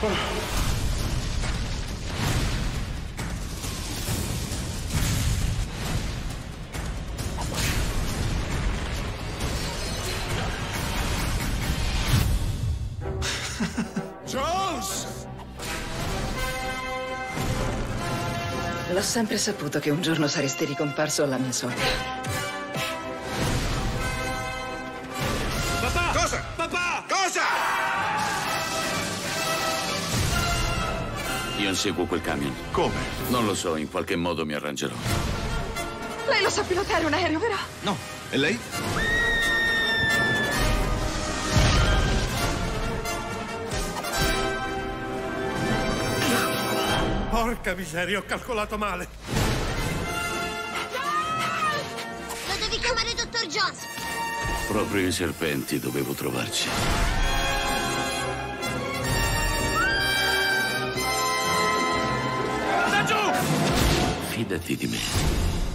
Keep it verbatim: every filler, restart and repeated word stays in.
Jones! L'ho sempre saputo che un giorno saresti ricomparso alla mia solita. Papà! Cosa? Papà! Cosa? Io inseguo quel camion. Come? Non lo so, in qualche modo mi arrangerò. Lei lo sa pilotare un aereo, vero? No. E lei? Porca miseria, ho calcolato male. Lo devi chiamare dottor Jones. Proprio i serpenti dovevo trovarci. Da giù! Fidati di me.